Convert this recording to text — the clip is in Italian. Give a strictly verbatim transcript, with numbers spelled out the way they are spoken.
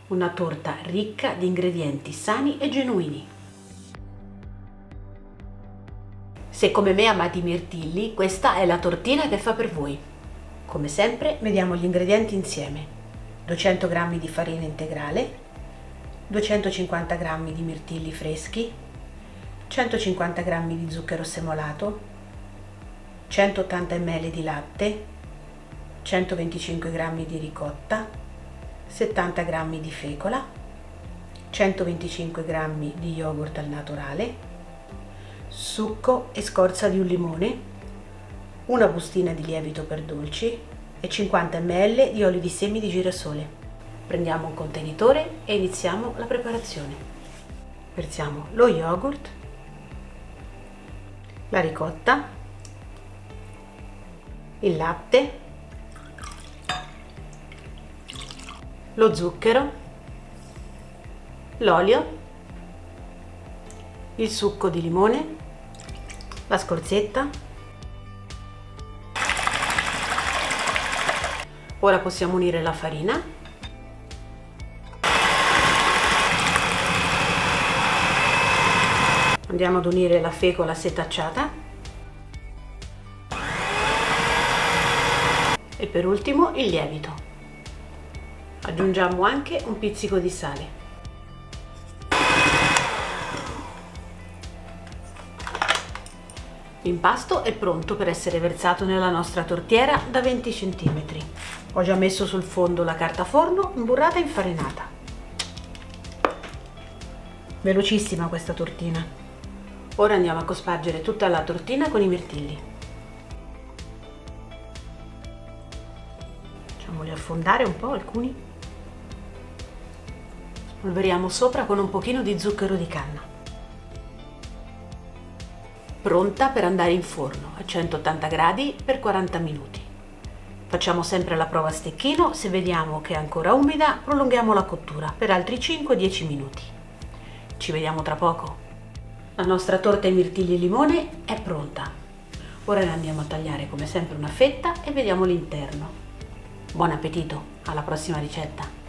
Una torta ricca di ingredienti sani e genuini. Se come me amate i mirtilli, questa è la tortina che fa per voi. Come sempre, vediamo gli ingredienti insieme. duecento grammi di farina integrale, duecentocinquanta grammi di mirtilli freschi, centocinquanta grammi di zucchero semolato, centottanta millilitri di latte, centoventicinque grammi di ricotta, settanta grammi di fecola, centoventicinque grammi di yogurt al naturale, succo e scorza di un limone, una bustina di lievito per dolci e cinquanta millilitri di olio di semi di girasole. Prendiamo un contenitore e iniziamo la preparazione. Versiamo lo yogurt, la ricotta, il latte, lo zucchero, l'olio, il succo di limone, la scorzetta. Ora possiamo unire la farina. Andiamo ad unire la fecola setacciata. E per ultimo il lievito. Aggiungiamo anche un pizzico di sale. L'impasto è pronto per essere versato nella nostra tortiera da venti centimetri. Ho già messo sul fondo la carta forno imburrata e infarinata. Velocissima questa tortina. Ora andiamo a cospargere tutta la tortina con i mirtilli. Facciamoli affondare un po' alcuni. Spolveriamo sopra con un pochino di zucchero di canna. Pronta per andare in forno a centottanta gradi per quaranta minuti. Facciamo sempre la prova a stecchino, se vediamo che è ancora umida prolunghiamo la cottura per altri cinque dieci minuti. Ci vediamo tra poco. La nostra torta ai mirtilli e limone è pronta. Ora ne andiamo a tagliare come sempre una fetta e vediamo l'interno. Buon appetito, alla prossima ricetta!